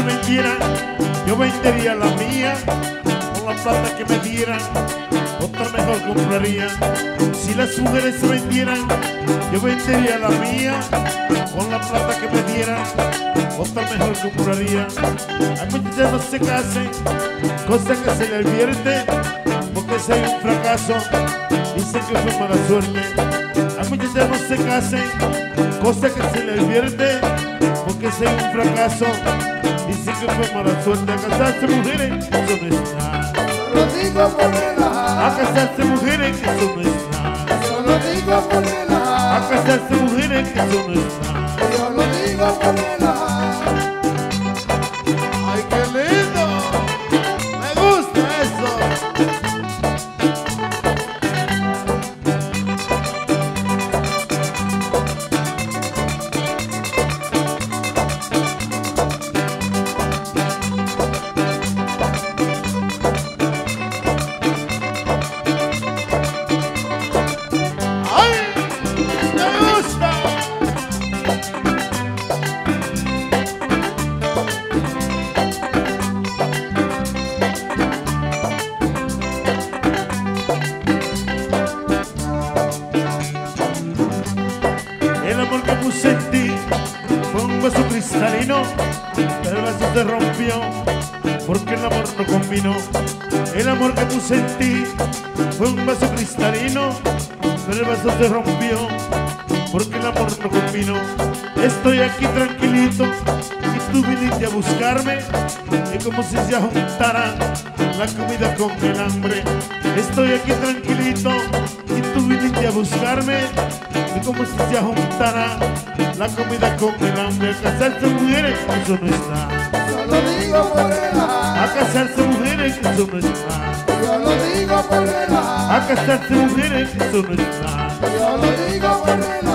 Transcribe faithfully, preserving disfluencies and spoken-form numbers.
se vendieran, yo vendería la mía. Con la plata que me dieran, otra mejor compraría. Si las mujeres se vendieran, yo vendería la mía. Con la plata que me dieran, otra mejor compraría. Hay muchos que no se casen, cosa que se le advierte, porque si hay un fracaso, dicen que fue mala suerte. Hay muchos que no se casen, cosa que se le advierte, porque si hay un fracaso, dicen que fue mala suerte. A casarse mujeres, eso no es nada. Lo digo por relajar. A casarse mujeres, que eso no es nada. Yo lo digo por relajar. A casarse mujeres, que eso no es nada. Yo lo digo por relajar. Ay, qué lindo. Me gusta eso. El amor que puse en ti fue un vaso cristalino, pero el vaso se rompió porque el amor no combinó. El amor que puse en ti fue un vaso cristalino, pero el vaso se rompió porque el amor no combinó. Estoy aquí tranquilito y tú viniste a buscarme, y como si se juntara la comida con el hambre. Estoy aquí tranquilito y tú viniste a buscarme, y como si se juntara la comida con el hambre. A casarse mujeres, eso no es nada. Yo lo digo por relajar. A casarse mujeres, eso no es nada. Yo lo digo por relajar. A casarse mujeres, eso no es nada. Yo lo digo por relajar.